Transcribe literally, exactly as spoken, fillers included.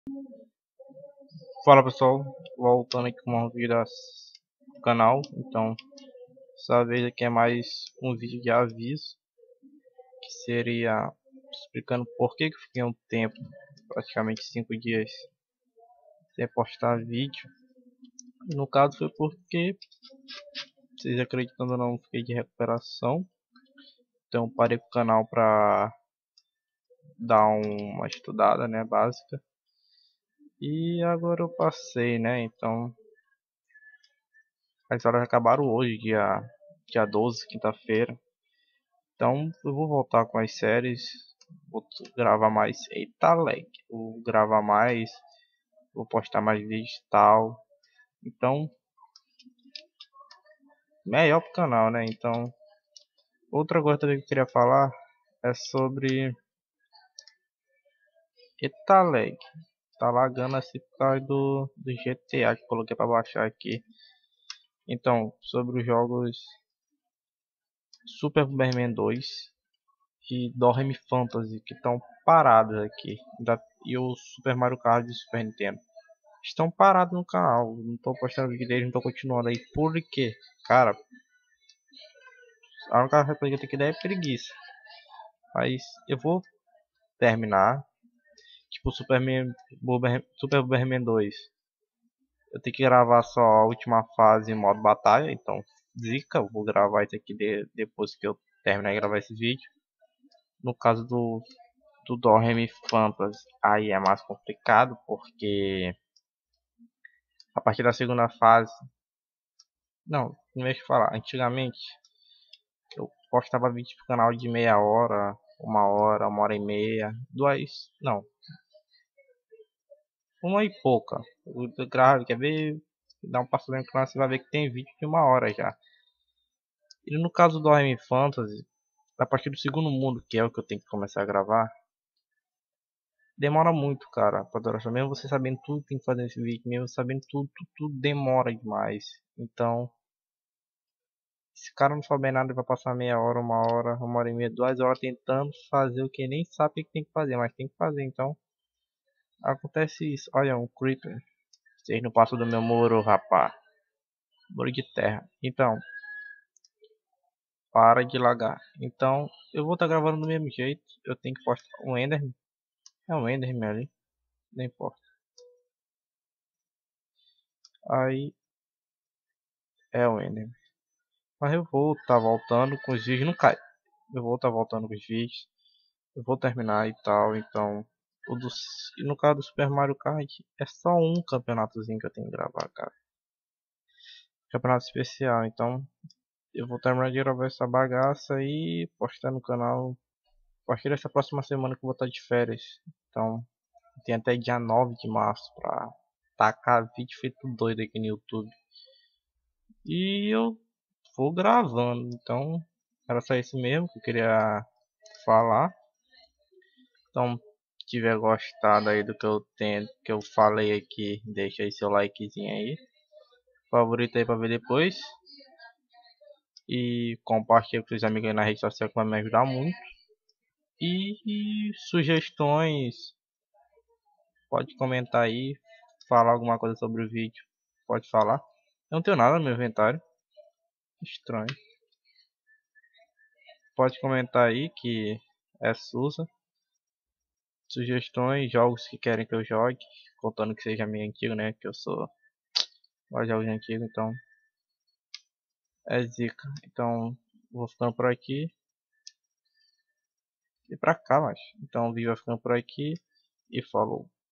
Fala pessoal, voltando aqui com um vídeo do canal. Então, dessa vez aqui é mais um vídeo de aviso, que seria explicando por que que eu fiquei um tempo, praticamente cinco dias, sem postar vídeo. No caso foi porque, vocês acreditando ou não, fiquei de recuperação. Então parei com o canal pra dar uma estudada, né, básica. E agora eu passei, né, então as horas acabaram hoje, dia, dia doze, quinta-feira. Então eu vou voltar com as séries, vou gravar mais. Eita lag, vou gravar mais, vou postar mais vídeos e tal. Então, melhor pro canal, né? Então, outra coisa também que eu queria falar é sobre. Eita lag, tá lagando assim por causa do, do G T A que eu coloquei pra baixar aqui. Então, sobre os jogos Super Bomberman dois e Doremi Fantasy que estão parados aqui, e o Super Mario Kart de Super Nintendo estão parados no canal. Não tô postando vídeo deles, não tô continuando aí. Por quê? Cara, a única coisa que eu tenho que dar é preguiça. Mas eu vou terminar. Tipo, Superman, Bomber, Super Bomberman dois. Eu tenho que gravar só a última fase em modo batalha. Então, zica. Eu vou gravar isso aqui de, depois que eu terminar de gravar esse vídeo. No caso do, do Doremi Fantasy, aí é mais complicado. Porque a partir da segunda fase. Não, não deixa eu falar. Antigamente eu postava vídeo pro canal de meia hora, uma hora, uma hora e meia, duas, não, uma e pouca. O grave, quer ver? Dá um passo no canal, você vai ver que tem vídeo de uma hora já. E no caso do Doremi Fantasy, a partir do segundo mundo, que é o que eu tenho que começar a gravar, demora muito, cara, pra duração. Mesmo você sabendo tudo que tem que fazer nesse vídeo, mesmo sabendo tudo, tudo, tudo demora demais. Então, se o cara não souber nada, ele vai passar meia hora, uma hora, uma hora e meia, duas horas tentando fazer o que nem sabe o que tem que fazer, mas tem que fazer. Então, acontece isso. Olha, um creeper. Vocês não passam do meu muro, rapá. Muro de terra. Então, para de lagar. Então, eu vou estar tá gravando do mesmo jeito. Eu tenho que postar um Enderman. É um Enderman ali. Não importa. Aí, é o Enderman. Mas eu vou estar tá voltando com os vídeos. Não cai. Eu vou estar tá voltando com os vídeos. Eu vou terminar e tal. Então, o do, e no caso do Super Mario Kart, é só um campeonatozinho que eu tenho que gravar, cara. Campeonato especial. Então, eu vou terminar de gravar essa bagaça e postar no canal a partir dessa próxima semana que eu vou estar de férias. Então, tem até dia nove de março pra tacar vídeo feito doido aqui no YouTube. E eu vou gravando. Então, era só isso mesmo que eu queria falar. Então, se tiver gostado aí do que eu tenho, que eu falei aqui, deixa aí seu likezinho aí. Favorito aí pra ver depois. E compartilha com seus amigos aí na rede social que vai me ajudar muito. E, e sugestões, pode comentar aí, falar alguma coisa sobre o vídeo, pode falar. Eu não tenho nada no meu inventário, estranho. Pode comentar aí que é Susa. Sugestões, jogos que querem que eu jogue, contando que seja meio antigo, né? Que eu sou mais jogos antigos, então é zica. Então vou ficando por aqui e pra cá, mas então o vídeo vai ficando por aqui e falou.